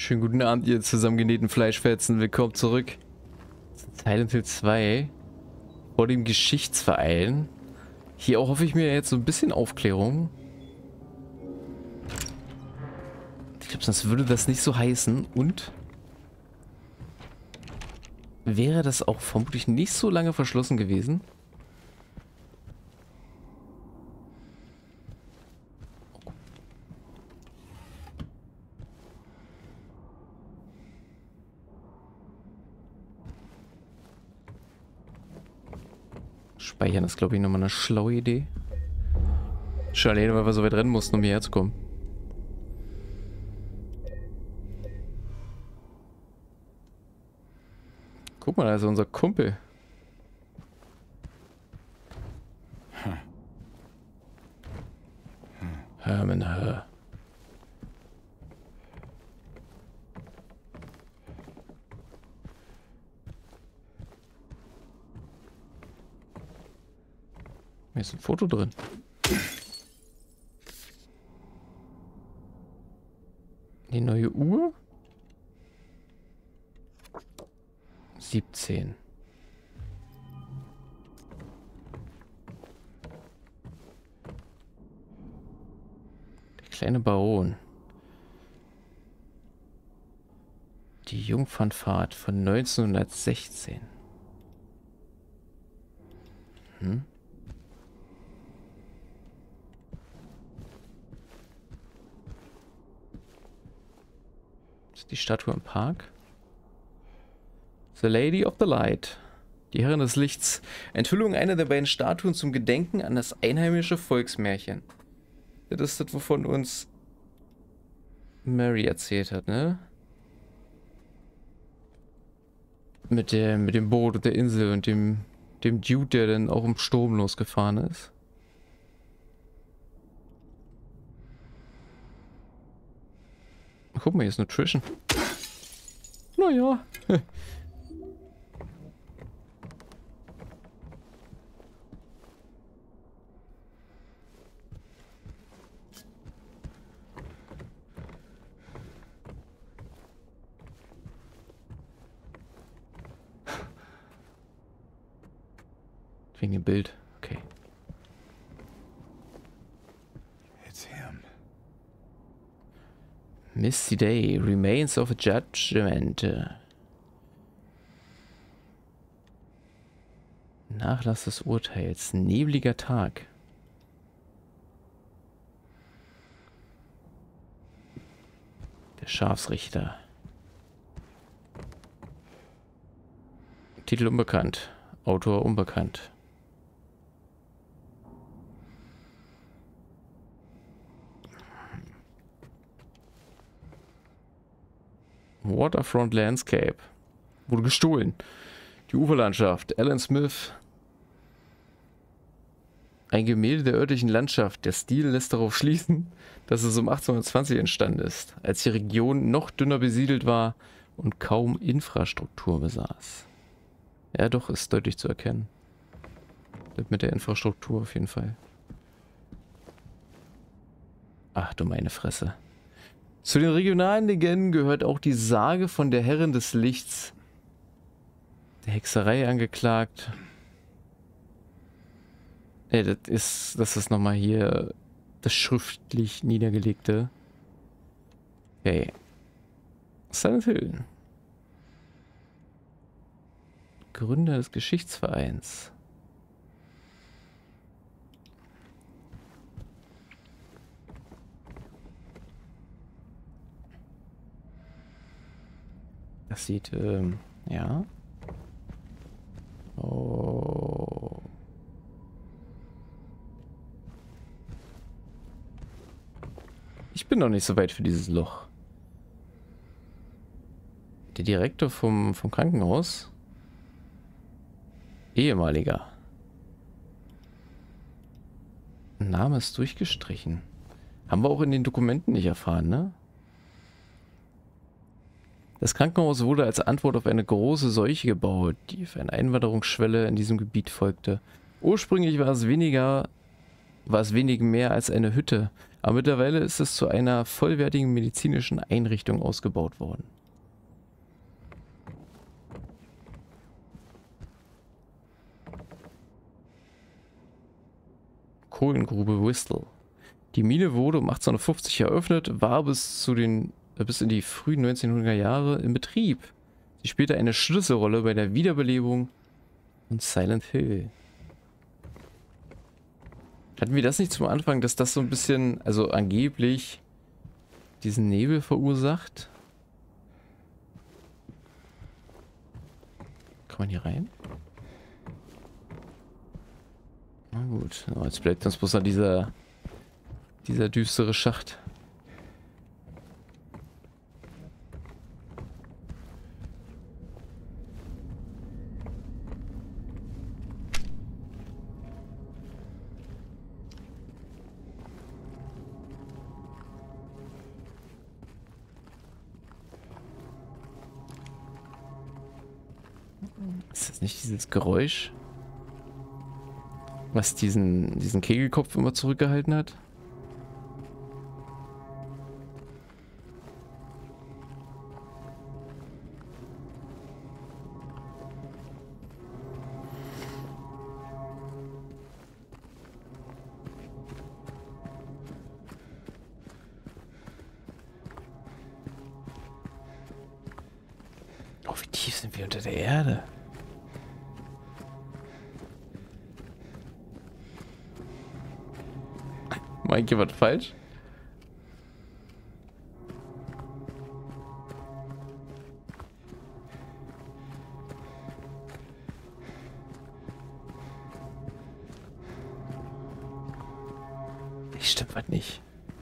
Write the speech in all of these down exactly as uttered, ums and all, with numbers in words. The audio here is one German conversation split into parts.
Schönen guten Abend, ihr zusammengenähten Fleischfetzen. Willkommen zurück zu Silent Hill zwei vor dem Geschichtsverein. Hier auch hoffe ich mir jetzt so ein bisschen Aufklärung. Ich glaube, sonst würde das nicht so heißen. Und wäre das auch vermutlich nicht so lange verschlossen gewesen. Speichern ist, glaube ich, nochmal eine schlaue Idee. Schon alleine, weil wir so weit rennen mussten, um hierher zu kommen. Guck mal, da ist unser Kumpel. Hm. Hm. Herman Hör. Hier ist ein Foto drin. Die neue Uhr? siebzehn. Der kleine Baron. Die Jungfernfahrt von neunzehnhundertsechzehn. Hm? Ist die Statue im Park? The Lady of the Light. Die Herrin des Lichts. Enthüllung einer der beiden Statuen zum Gedenken an das einheimische Volksmärchen. Das ist das, wovon uns Mary erzählt hat, ne? Mit der, mit dem Boot und der Insel und dem, dem Dude, der dann auch im Sturm losgefahren ist. Guck mal, hier ist Nutrition. Naja. Wegen dem Bild. Okay. It's him. Misty Day, Remains of a Judgment. Nachlass des Urteils, nebliger Tag. Der Schafsrichter. Titel unbekannt, Autor unbekannt. Waterfront Landscape. Wurde gestohlen. Die Uferlandschaft. Alan Smith. Ein Gemälde der örtlichen Landschaft. Der Stil lässt darauf schließen, dass es um achtzehnhundertzwanzig entstanden ist, als die Region noch dünner besiedelt war und kaum Infrastruktur besaß. Ja, doch, ist deutlich zu erkennen. Das mit der Infrastruktur auf jeden Fall. Ach du meine Fresse. Zu den regionalen Legenden gehört auch die Sage von der Herrin des Lichts. Der Hexerei angeklagt. Ja, das ist, das ist nochmal hier das schriftlich Niedergelegte. Okay. Silent Hill. Gründer des Geschichtsvereins. Das sieht, ähm, ja. Oh. Ich bin noch nicht so weit für dieses Loch. Der Direktor vom, vom Krankenhaus. Ehemaliger. Name ist durchgestrichen. Haben wir auch in den Dokumenten nicht erfahren, ne? Das Krankenhaus wurde als Antwort auf eine große Seuche gebaut, die auf eine Einwanderungsschwelle in diesem Gebiet folgte. Ursprünglich war es weniger, war es wenig mehr als eine Hütte, Aber mittlerweile ist es zu einer vollwertigen medizinischen Einrichtung ausgebaut worden. Kohlengrube Whistle. Die Mine wurde um achtzehnhundertfünfzig eröffnet, war bis zu den äh, bis in die frühen neunzehnhunderter Jahre in Betrieb. Sie spielte eine Schlüsselrolle bei der Wiederbelebung von Silent Hill. Hatten wir das nicht zum Anfang, dass das so ein bisschen, also angeblich, diesen Nebel verursacht? Kann man hier rein? Na gut, oh, jetzt bleibt uns bloß noch dieser, dieser düstere Schacht. Ist das nicht dieses Geräusch, was diesen, diesen Kegelkopf immer zurückgehalten hat? Oh, wie tief sind wir unter der Erde? Mike, hier was falsch? Stimmt was nicht.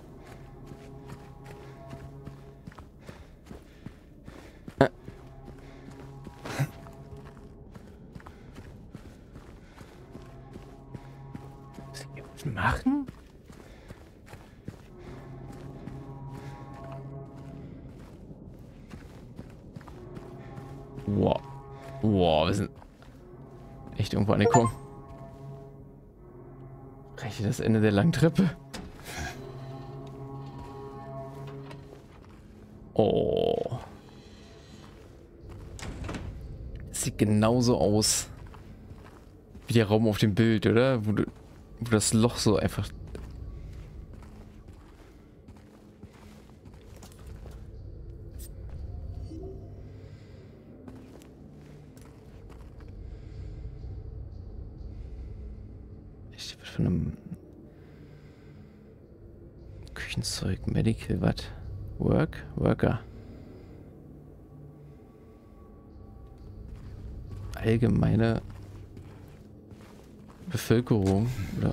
Was wir jetzt machen? Wow. Wow, wir sind echt irgendwo angekommen. Reiche das Ende der langen Treppe. Oh. Das sieht genauso aus wie der Raum auf dem Bild, oder? Wo, du, wo das Loch so einfach... Ich wird von einem Küchenzeug, Medical, was? Work? Worker. Allgemeine Bevölkerung, oder?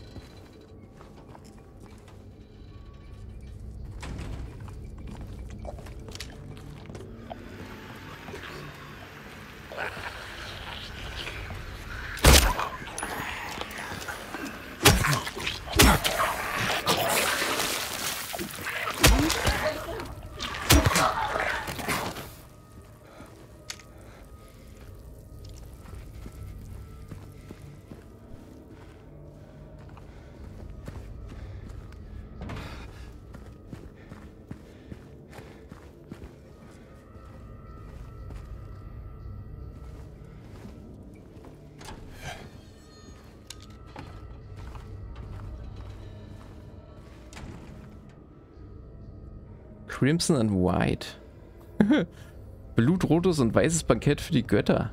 Crimson and White. Blutrotes und weißes Bankett für die Götter.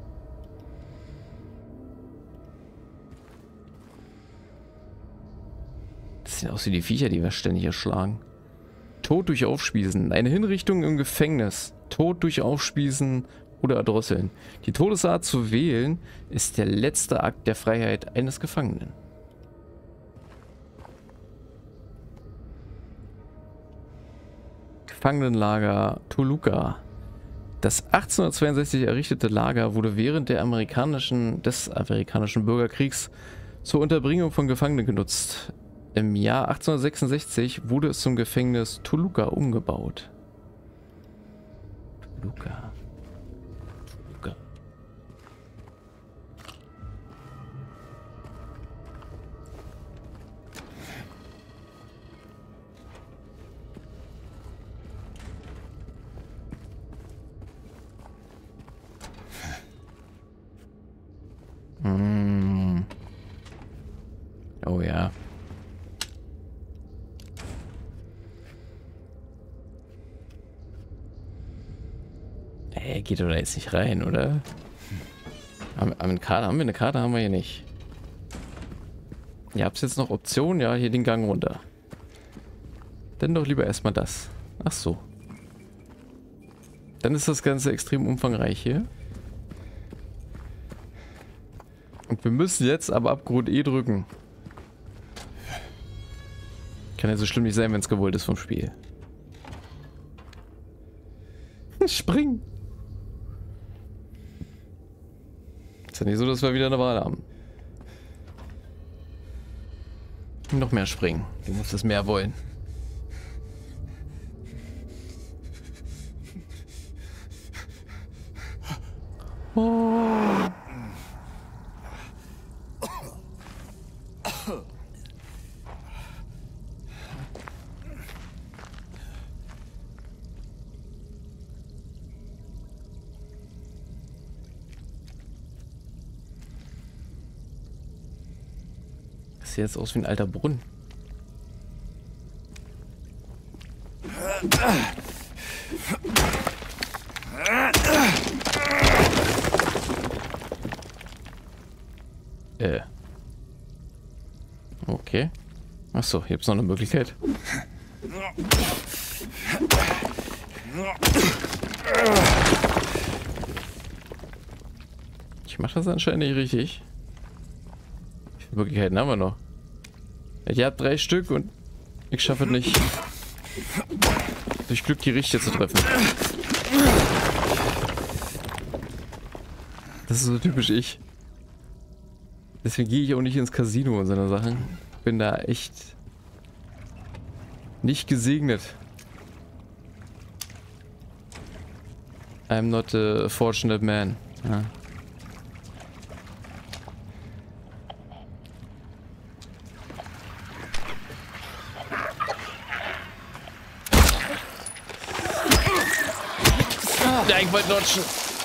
Das sieht aus wie die Viecher, die wir ständig erschlagen. Tod durch Aufspießen. Eine Hinrichtung im Gefängnis. Tod durch Aufspießen oder Erdrosseln. Die Todesart zu wählen ist der letzte Akt der Freiheit eines Gefangenen. Gefangenenlager Toluca. Das achtzehnhundertzweiundsechzig errichtete Lager wurde während der amerikanischen, des amerikanischen Bürgerkriegs zur Unterbringung von Gefangenen genutzt. Im Jahr achtzehnhundertsechsundsechzig wurde es zum Gefängnis Toluca umgebaut. Toluca. Toluca. Hä, geht doch da jetzt nicht rein, oder? Haben, haben, eine Karte, haben wir eine Karte? Haben wir hier nicht. Ihr habt jetzt noch Optionen? Ja, hier den Gang runter. Dann doch lieber erstmal das. Ach so. Dann ist das Ganze extrem umfangreich hier. Und wir müssen jetzt aber Abgrund E drücken. Kann ja so schlimm nicht sein, wenn es gewollt ist vom Spiel. Spring! Ist ja nicht so, dass wir wieder eine Wahl haben. Noch mehr springen. Du musst es mehr wollen. Oh. Das sieht jetzt aus wie ein alter Brunnen. Äh. Okay. Achso, hier gibt's noch eine Möglichkeit. Ich mache das anscheinend nicht richtig. Wie viele Möglichkeiten haben wir noch? Ich habe drei Stück und ich schaffe es nicht, durch Glück die richtige zu treffen. Das ist so typisch ich. Deswegen gehe ich auch nicht ins Casino und so eine Sachen. Bin da echt nicht gesegnet. I'm not a fortunate man. Ja. Ja, ich wollte dodgen.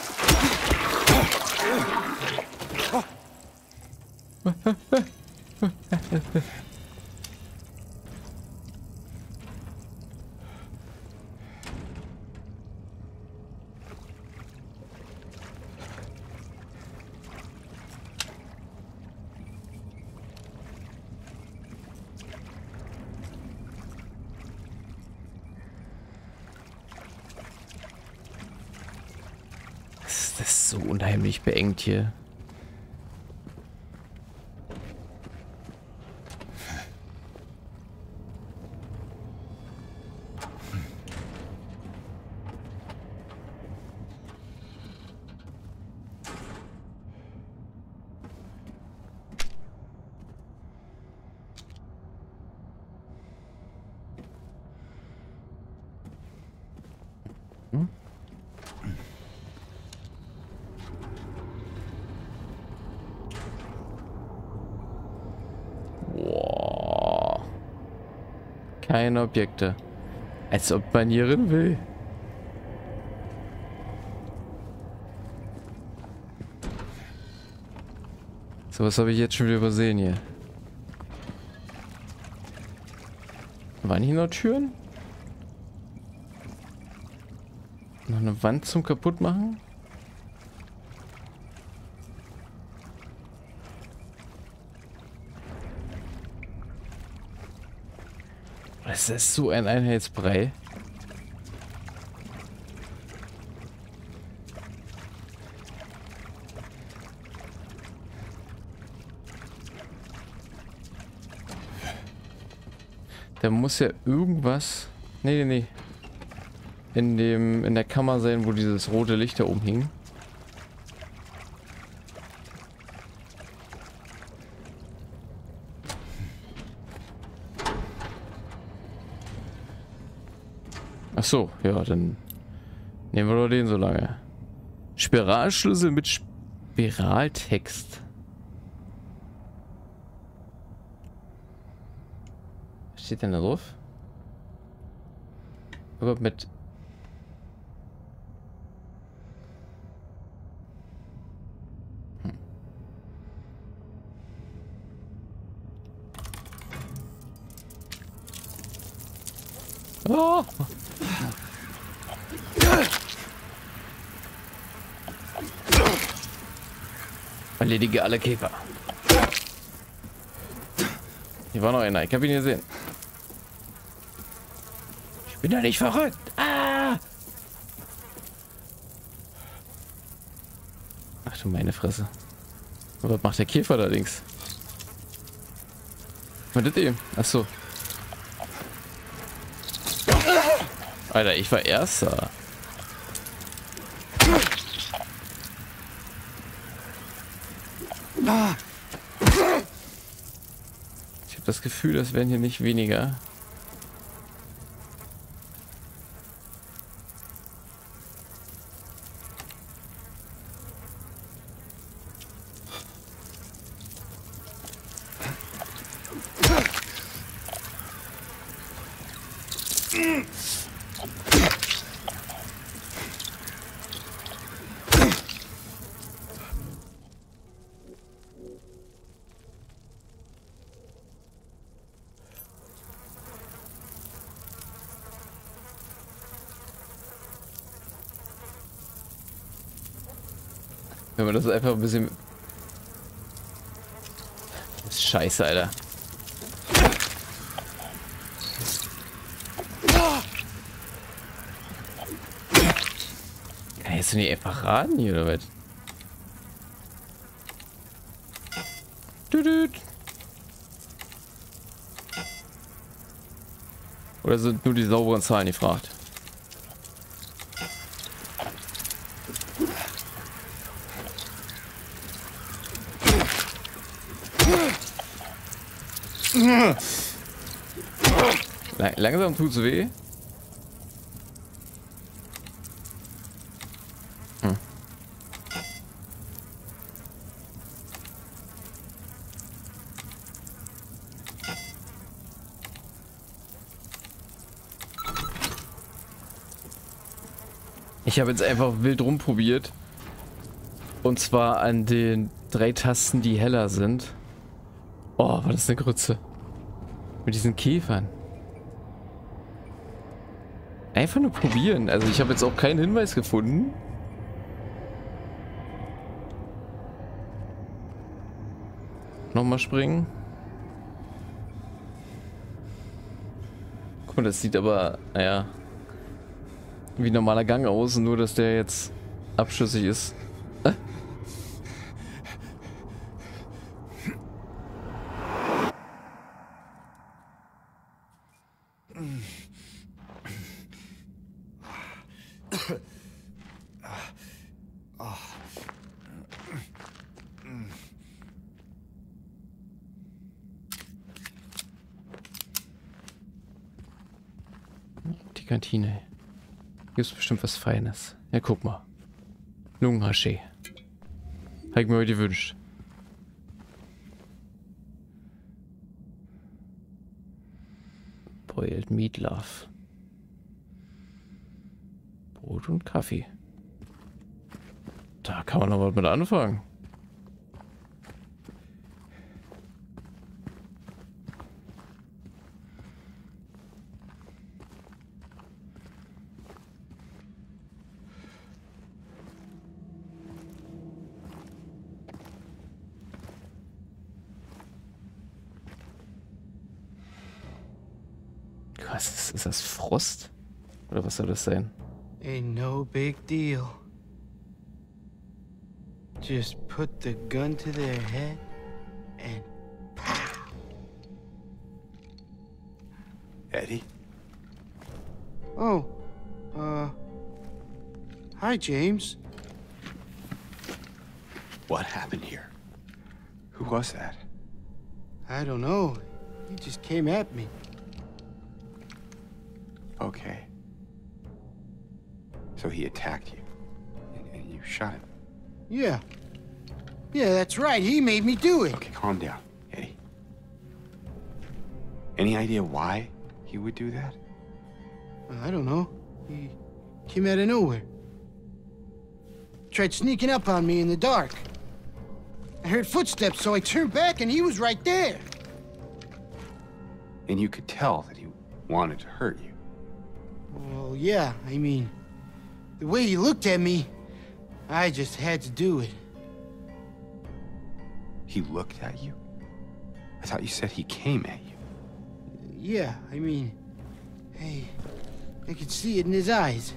Das ist so unheimlich beengt hier. Hm? Boah. Keine Objekte. Als ob man hier rein will. So, was habe ich jetzt schon wieder übersehen hier? Waren hier noch Türen? Noch eine Wand zum Kaputtmachen? Das ist so ein Einheitsbrei. Da muss ja irgendwas... Nee, nee, nee. In dem, in der Kammer sein, wo dieses rote Licht da oben hing. Ach so, ja, dann nehmen wir doch den so lange. Spiralschlüssel mit Spiraltext. Was steht denn da drauf? Aber mit... Hm. Oh! Erledige alle Käfer. Hier war noch einer, ich habe ihn gesehen. Ich bin ja nicht verrückt. Ah! Ach du meine Fresse. Was macht der Käfer da links? Was ist das eben? Achso. Alter, ich war Erster. Ich habe das Gefühl, das werden hier nicht weniger. Wenn man das einfach ein bisschen... Das ist scheiße, Alter. Kann jetzt nicht einfach raten hier, oder was? Düdüt. Oder sind nur die sauberen Zahlen gefragt? Lang langsam tut's weh. Hm. Ich habe jetzt einfach wild rumprobiert. Und zwar an den drei Tasten, die heller sind. Oh, war das eine Grütze. Mit diesen Käfern. Einfach nur probieren. Also ich habe jetzt auch keinen Hinweis gefunden. Nochmal springen. Guck mal, das sieht aber, naja, wie ein normaler Gang aus. Nur, dass der jetzt abschüssig ist. Äh? Die Kantine. Hier ist bestimmt was Feines. Ja, guck mal. Lungenhaché. Habe ich mir heute gewünscht. Boiled Meatloaf. Brot und Kaffee. Da kann man noch was mit anfangen. Was ist, ist das Frost? Oder was soll das sein? Ain't no big deal. Just put the gun to their head and pow. Eddie? Oh, uh, hi, James. What happened here? Who was that? I don't know. He just came at me. Okay. So he attacked you, and, and you shot him. Yeah. Yeah, that's right. He made me do it. Okay, calm down, Eddie. Any idea why he would do that? I don't know. He came out of nowhere. Tried sneaking up on me in the dark. I heard footsteps, so I turned back and he was right there. And you could tell that he wanted to hurt you. Well, yeah, I mean, the way he looked at me, I just had to do it. He looked at you? I thought you said he came at you. Yeah, I mean, hey, I could see it in his eyes.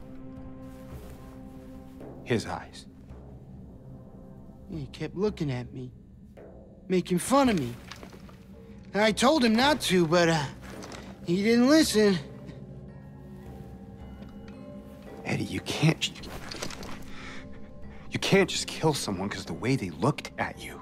His eyes. He kept looking at me, making fun of me. I told him not to, but uh, he didn't listen. Eddie, you can't... You can't just kill someone because the way they looked at you.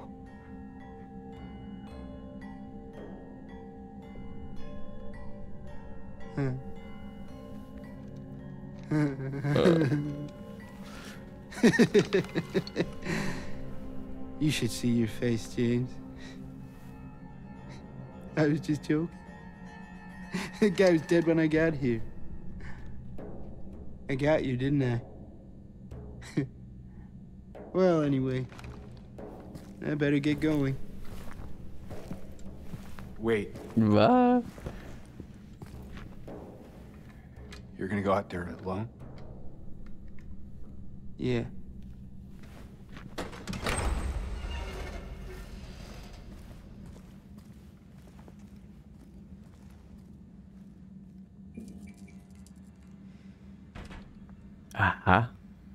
You should see your face, James. I was just joking. The guy was dead when I got here. I got you, didn't I? Well, anyway, I better get going. Wait, Was? you're gonna go out there alone? Yeah. Aha.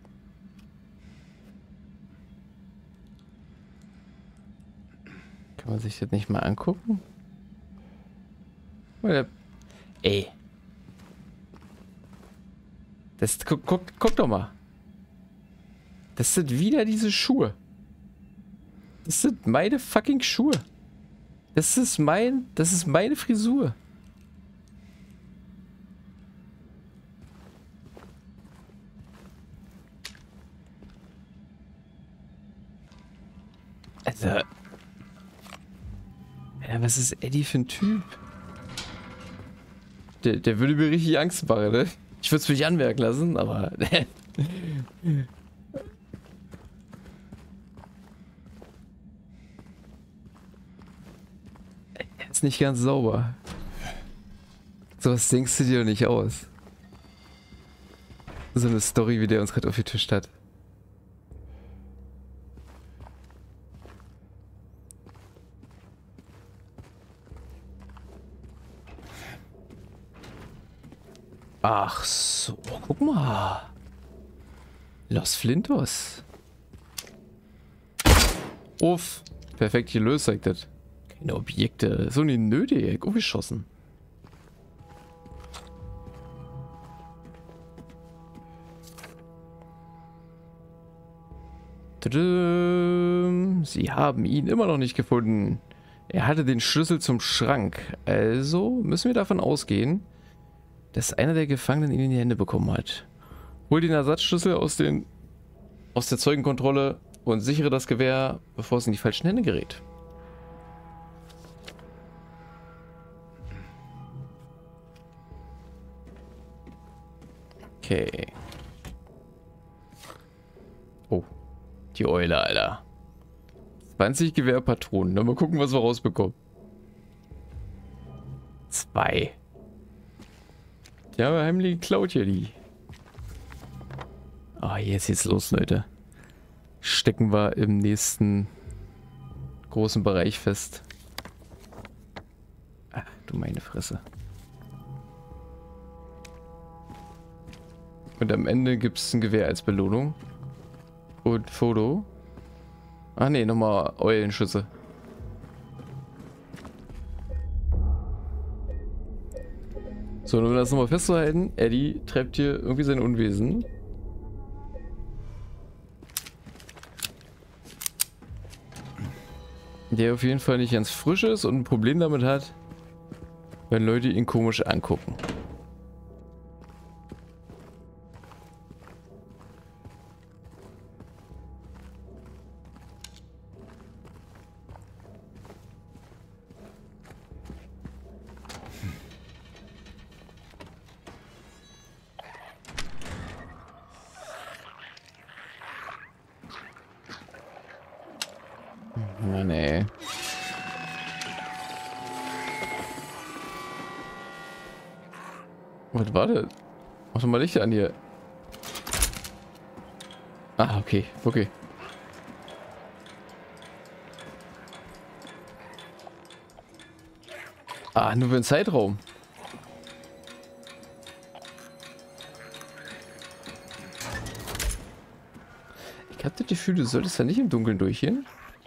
Kann man sich das nicht mal angucken? Oder, ey. Das, guck, guck, guck doch mal. Das sind wieder diese Schuhe. Das sind meine fucking Schuhe. Das ist mein, das ist meine Frisur. Also, ja, was ist Eddie für ein Typ? Der, der würde mir richtig Angst machen, ne? Ich würde es mich anmerken lassen, aber... Er ist nicht ganz sauber. Sowas denkst du dir doch nicht aus. So eine Story, wie der uns gerade auf den Tisch hat. Ach so, guck mal. Los Flintos. Uff, perfekt gelöst, sagt das. Keine Objekte, so nicht nötig, aufgeschossen. Tadam. Sie haben ihn immer noch nicht gefunden. Er hatte den Schlüssel zum Schrank. Also müssen wir davon ausgehen, dass einer der Gefangenen ihn in die Hände bekommen hat. Hol den Ersatzschlüssel aus, den, aus der Zeugenkontrolle und sichere das Gewehr, bevor es in die falschen Hände gerät. Okay. Oh, die Eule, Alter. zwanzig Gewehrpatronen. Mal gucken, was wir rausbekommen. Zwei. Die haben wir heimlich geklaut hier, die. Ah, oh, jetzt geht's los, Leute. Stecken wir im nächsten großen Bereich fest. Ach, du meine Fresse. Und am Ende gibt es ein Gewehr als Belohnung. Und Foto. Ach ne, nochmal Eulenschüsse. So, um das nochmal festzuhalten, Eddie treibt hier irgendwie sein Unwesen. Der auf jeden Fall nicht ganz frisch ist und ein Problem damit hat, wenn Leute ihn komisch angucken. Oh, nee. Was war das? Mach doch mal Licht an hier. Ah, okay, okay. Ah, nur für den Zeitraum. Ich hab das Gefühl, du solltest da nicht im Dunkeln durchgehen.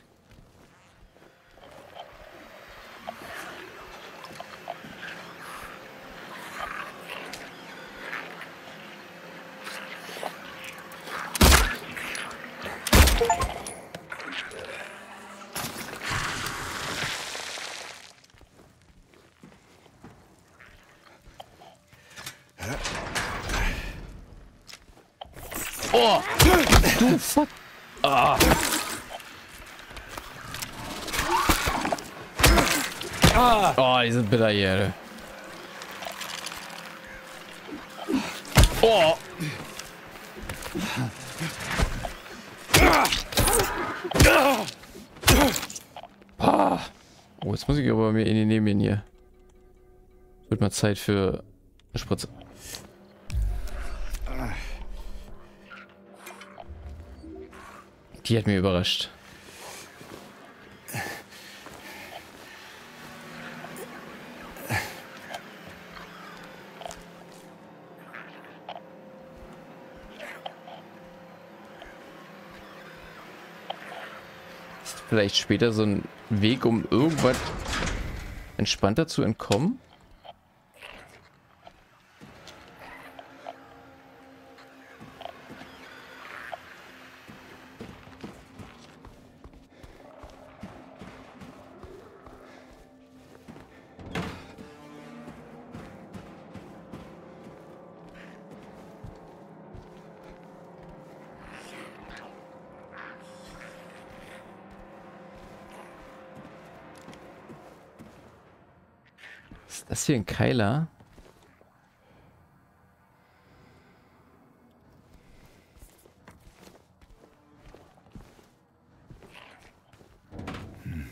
Oh! Du fuck! Ah! Ah! Oh, die sind bitter hier. Oh! Ah! Oh, jetzt muss ich aber mir in die Nehmen hier. Wird mal Zeit für eine Spritze. Die hat mir überrascht. Ist vielleicht später so ein Weg, um irgendwas entspannter zu entkommen? Ist das hier ein Keiler? Hm.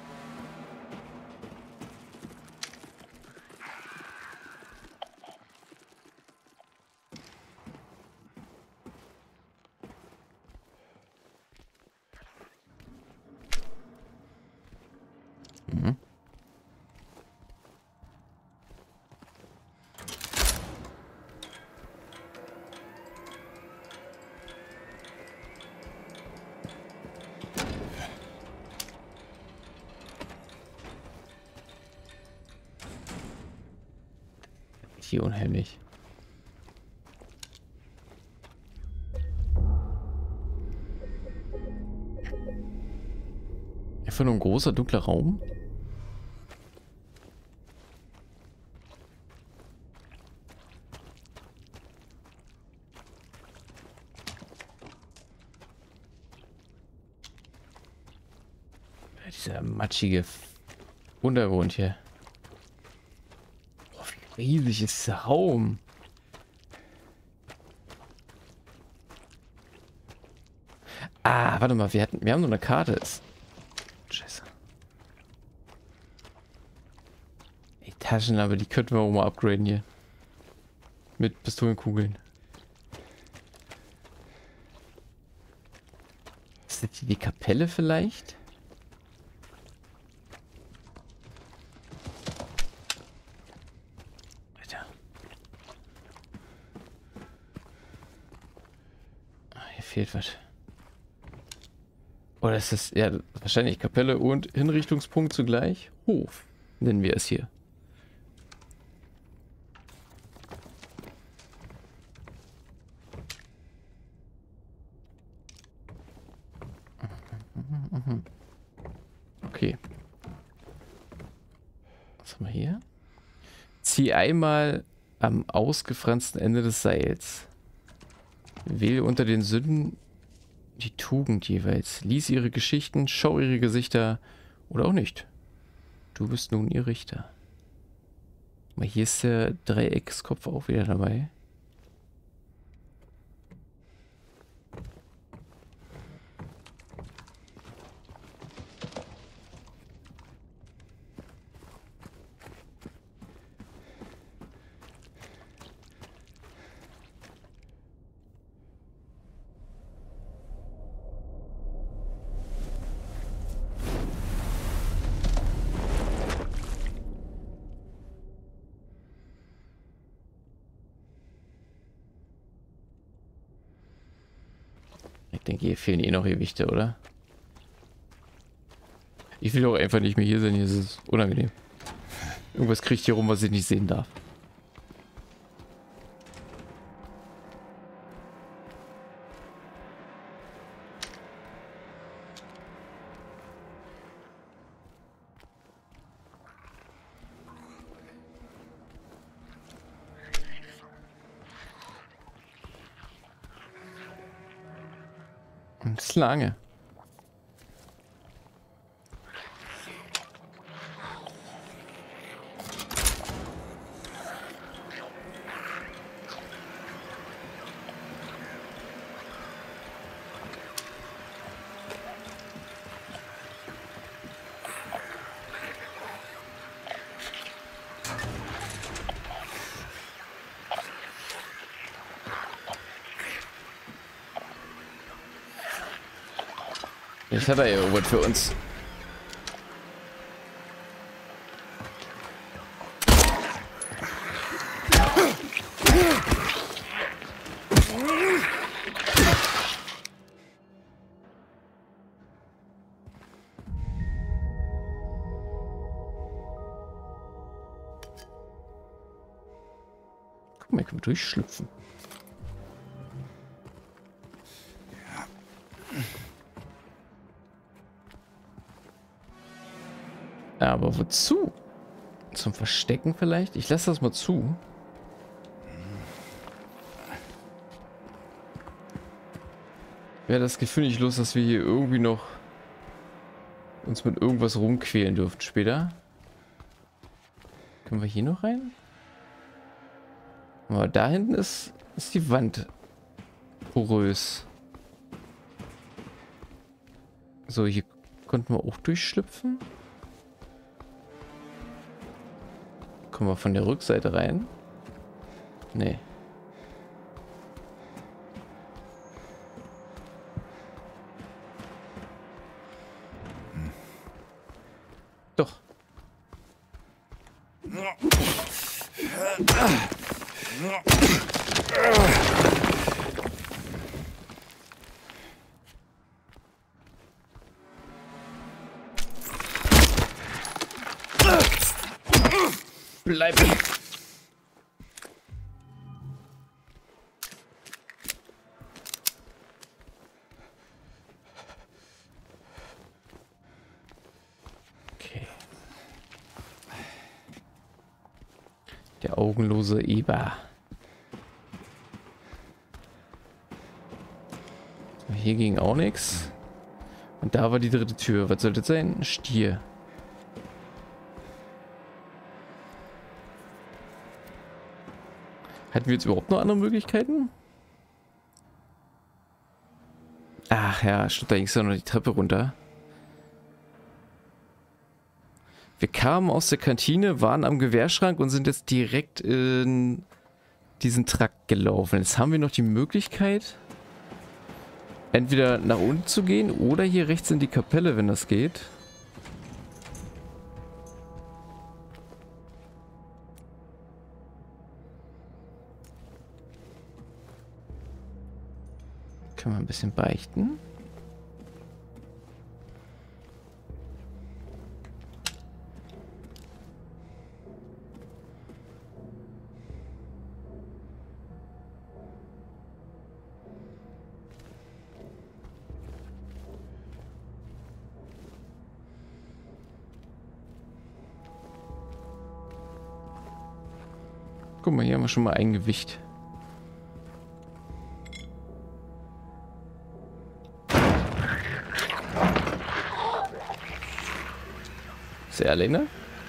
Mhm. Hier unheimlich. Einfach nur ein großer dunkler Raum. Dieser matschige Untergrund hier. Oh, wie riesig ist dieser Raum. Ah, warte mal, wir hatten, wir haben nur eine Karte. Ist Scheiße. Die Taschenlampe, die könnten wir auch mal upgraden hier. Mit Pistolenkugeln. Ist das hier die Kapelle vielleicht? Alter. Ah, hier fehlt was. Oder ist das, ja, wahrscheinlich Kapelle und Hinrichtungspunkt zugleich? Hof, nennen wir es hier. Okay. Was haben wir hier? Zieh einmal am ausgefransten Ende des Seils. Wähle unter den Sünden die Tugend jeweils. Lies ihre Geschichten, schau ihre Gesichter oder auch nicht. Du bist nun ihr Richter. Mal hier ist der Dreieckskopf auch wieder dabei. Ich denke, hier fehlen eh noch Gewichte, oder? Ich will auch einfach nicht mehr hier sein, hier ist es unangenehm. Irgendwas kriegt hier rum, was ich nicht sehen darf. Das ist lange. Jetzt hat er ja irgendwas für uns. Guck mal, hier können wir durchschlüpfen. Aber wozu? Zum Verstecken vielleicht? Ich lasse das mal zu. Ich werde das Gefühl nicht los, dass wir hier irgendwie noch uns mit irgendwas rumquälen dürfen später. Können wir hier noch rein? Aber da hinten ist, ist die Wand porös. So, hier konnten wir auch durchschlüpfen. Kommen wir von der Rückseite rein? Nee. Doch. Bleib. Okay. Der augenlose Eber. So, hier ging auch nichts. Und da war die dritte Tür. Was sollte das sein? Ein Stier. Hatten wir jetzt überhaupt noch andere Möglichkeiten? Ach ja, stimmt, da ging es ja noch die Treppe runter. Wir kamen aus der Kantine, waren am Gewehrschrank und sind jetzt direkt in diesen Trakt gelaufen. Jetzt haben wir noch die Möglichkeit, entweder nach unten zu gehen oder hier rechts in die Kapelle, wenn das geht. Können wir ein bisschen beichten. Guck mal, hier haben wir schon mal ein Gewicht. Ist er alleine?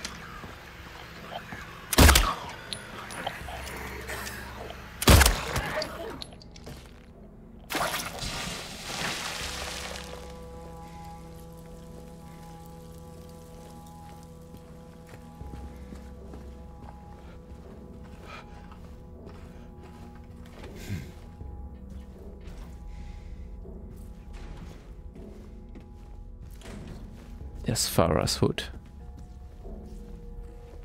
Das Farah's Hood.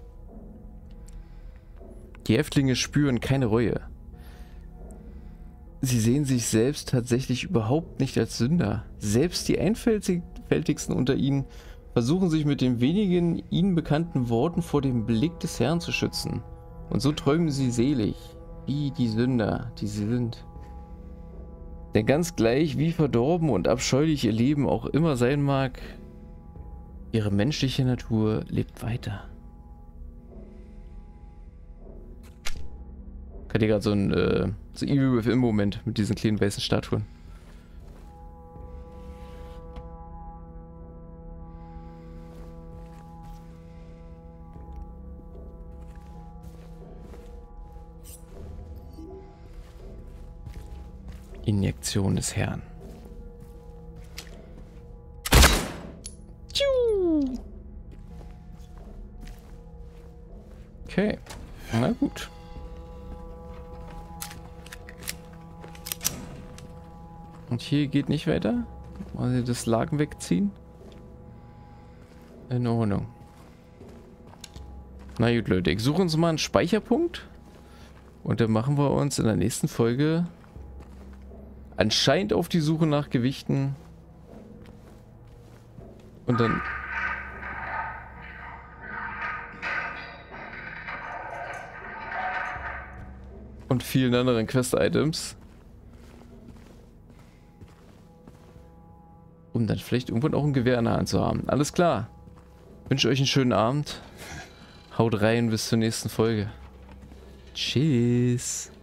Die Häftlinge spüren keine Reue. sie sehen sich selbst tatsächlich überhaupt nicht als Sünder. Selbst die Einfältigsten unter ihnen versuchen sich mit den wenigen ihnen bekannten Worten vor dem Blick des Herrn zu schützen. Und so träumen sie selig, wie die Sünder, die sie sind. Denn ganz gleich, wie verdorben und abscheulich ihr Leben auch immer sein mag, ihre menschliche Natur lebt weiter. Ich hatte gerade so ein äh, so Evil Within-Moment mit diesen kleinen weißen Statuen. Injektion des Herrn. Okay, na gut. Und hier geht nicht weiter? Wollen Sie das Laken wegziehen? In Ordnung. Na gut, Leute, ich suche uns mal einen Speicherpunkt. Und dann machen wir uns in der nächsten Folge anscheinend auf die Suche nach Gewichten. Und dann... und vielen anderen Quest-Items. Um dann vielleicht irgendwann auch ein Gewehr in der Hand zu haben. Alles klar. Wünsche euch einen schönen Abend. Haut rein, bis zur nächsten Folge. Tschüss.